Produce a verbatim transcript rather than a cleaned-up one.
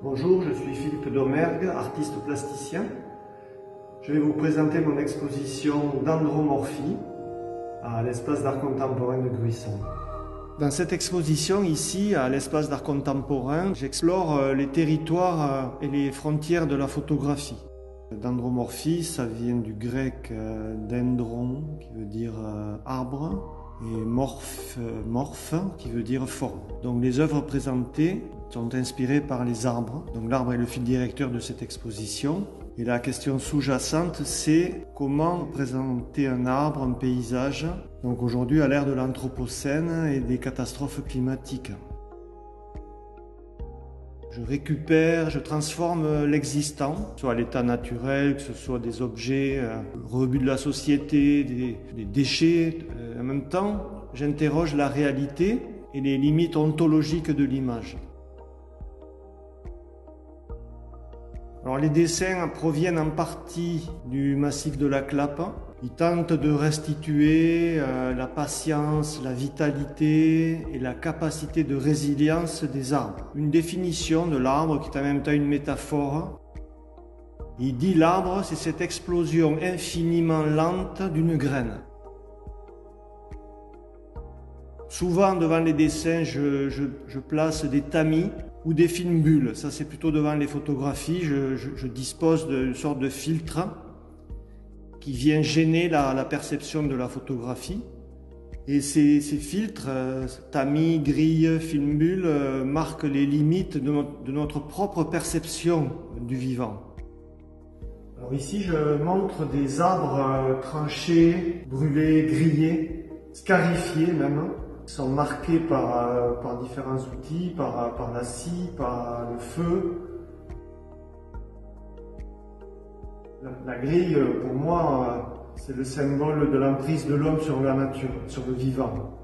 Bonjour, je suis Philippe Domergue, artiste plasticien. Je vais vous présenter mon exposition d'andromorphie à l'espace d'art contemporain de Gruissan. Dans cette exposition ici, à l'espace d'art contemporain, j'explore les territoires et les frontières de la photographie. D'andromorphie, ça vient du grec dendron, qui veut dire arbre, et morphe, morphe, qui veut dire forme. Donc les œuvres présentées sont inspirées par les arbres. Donc l'arbre est le fil directeur de cette exposition. Et la question sous-jacente, c'est comment présenter un arbre, un paysage, donc aujourd'hui à l'ère de l'Anthropocène et des catastrophes climatiques. Je récupère, je transforme l'existant, soit l'état naturel, que ce soit des objets, euh, rebuts de la société, des, des déchets. Euh, en même temps, j'interroge la réalité et les limites ontologiques de l'image. Alors les dessins proviennent en partie du massif de la Clappe. Ils tentent de restituer euh, la patience, la vitalité et la capacité de résilience des arbres. Une définition de l'arbre qui est en même temps une métaphore. Il dit l'arbre, c'est cette explosion infiniment lente d'une graine. Souvent devant les dessins, je, je, je place des tamis ou des films bulles. Ça c'est plutôt devant les photographies. Je, je, je dispose d'une sorte de filtre qui vient gêner la, la perception de la photographie. Et ces, ces filtres, euh, tamis, grilles, film bulles, euh, marquent les limites de notre, de notre propre perception du vivant. Alors ici je montre des arbres euh, tranchés, brûlés, grillés, scarifiés même. Ils sont marqués par, euh, par différents outils, par, par la scie, par le feu. La, la grille, pour moi, c'est le symbole de l'emprise de l'homme sur la nature, sur le vivant.